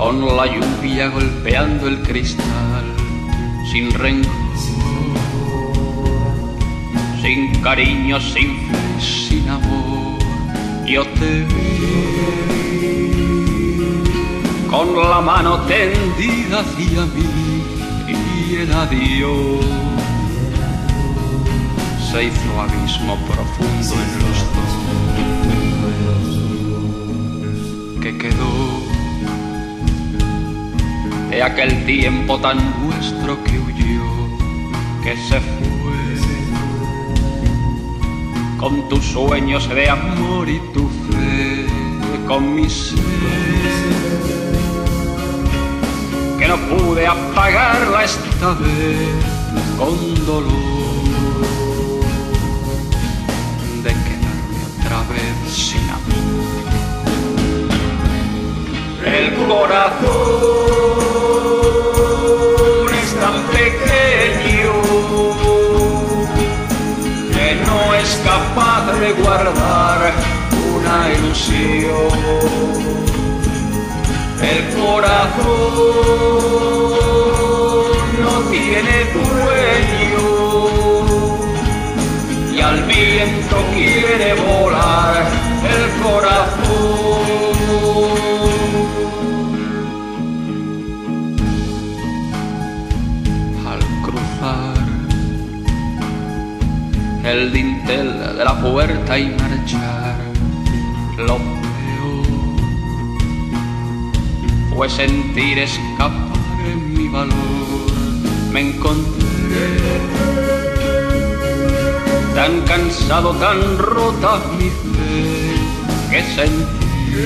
con la lluvia golpeando el cristal, sin rencor, sin cariño, sin fe, sin amor. Yo te vi con la mano tendida hacia mí y el adiós se hizo abismo profundo en los dos. ¿Qué quedó de aquel tiempo tan nuestro que huyó, que se fue con tus sueños de amor y tu fe, con mi sed, que no pude apagarla esta vez con dolor de quedarme otra vez sin amor? El corazón es tan pequeño que no es capaz de guardar una ilusión. El corazón no tiene dueño y al viento quiere volar el corazón. Al cruzar el dintel de la puerta y marchar, lo peor fue sentir escapar en mi valor. Me encontré tan cansado, tan rota mi fe, que sentí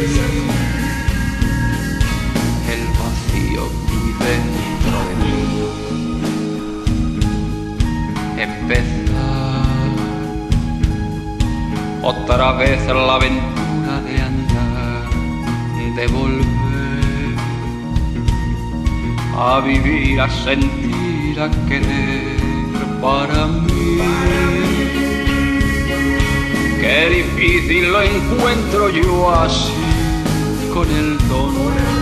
el vacío muy dentro de mí. Empezar otra vez la aventura de andar, de volver a vivir, a sentir, a querer para mí. Qué difícil lo encuentro yo así, con el don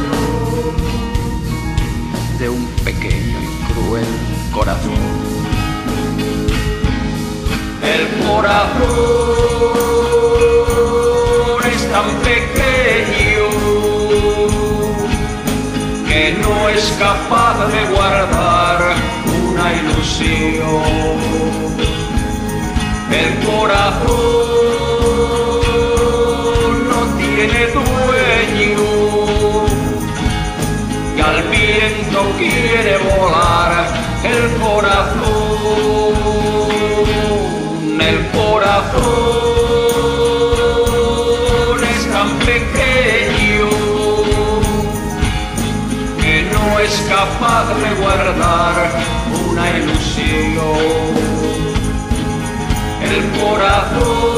de un pequeño y cruel corazón. El corazón es tan pequeño que no es capaz de guardar una ilusión. El corazón no tiene dueño y al viento quiere volar el corazón. El corazón es tan pequeño que no es capaz de guardar una ilusión. El corazón